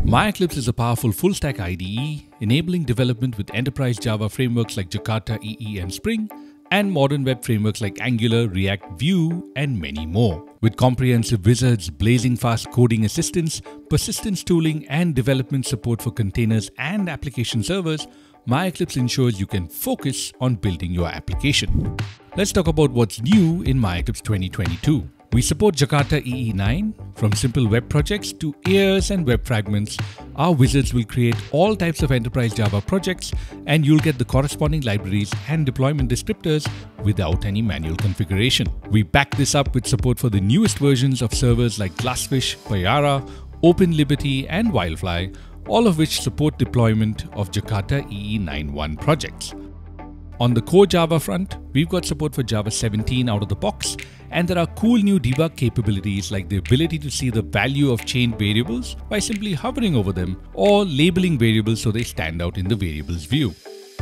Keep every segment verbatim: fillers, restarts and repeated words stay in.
MyEclipse is a powerful full-stack I D E, enabling development with enterprise Java frameworks like Jakarta E E and Spring, and modern web frameworks like Angular, React, Vue, and many more. With comprehensive wizards, blazing fast coding assistance, persistence tooling, and development support for containers and application servers, MyEclipse ensures you can focus on building your application. Let's talk about what's new in MyEclipse twenty twenty-two. We support Jakarta E E nine. From simple web projects to A I Rs and web fragments, our wizards will create all types of enterprise Java projects, and you'll get the corresponding libraries and deployment descriptors without any manual configuration. We back this up with support for the newest versions of servers like Glassfish, Payara, OpenLiberty, and Wildfly, all of which support deployment of Jakarta E E nine point one projects. On the core Java front, we've got support for Java seventeen out of the box, and there are cool new debug capabilities like the ability to see the value of chained variables by simply hovering over them or labeling variables so they stand out in the variables view.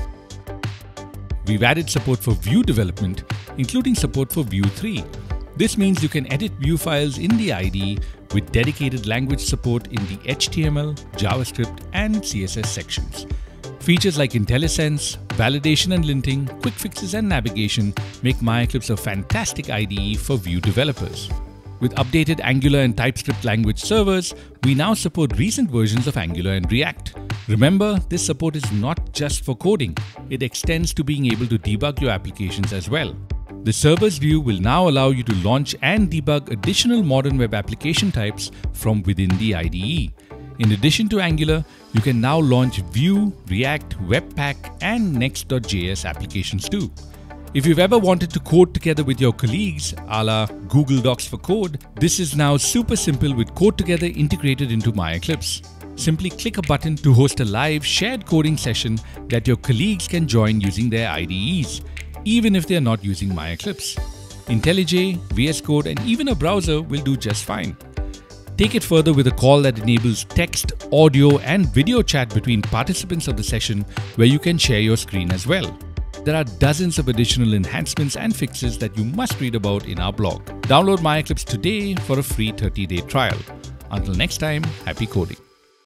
We've added support for Vue development, including support for Vue three. This means you can edit Vue files in the I D E with dedicated language support in the H T M L, JavaScript, and C S S sections. Features like IntelliSense, validation and linting, quick fixes and navigation make MyEclipse a fantastic I D E for Vue developers. With updated Angular and TypeScript language servers, we now support recent versions of Angular and React. Remember, this support is not just for coding, it extends to being able to debug your applications as well. The servers view will now allow you to launch and debug additional modern web application types from within the I D E. In addition to Angular, you can now launch Vue, React, Webpack, and Next dot J S applications too. If you've ever wanted to code together with your colleagues, a la Google Docs for Code, this is now super simple with CodeTogether integrated into MyEclipse. Simply click a button to host a live shared coding session that your colleagues can join using their I D Es, even if they are not using MyEclipse. IntelliJ, V S Code, and even a browser will do just fine. Take it further with a call that enables text, audio, and video chat between participants of the session where you can share your screen as well. There are dozens of additional enhancements and fixes that you must read about in our blog. Download MyEclipse today for a free thirty day trial. Until next time, happy coding.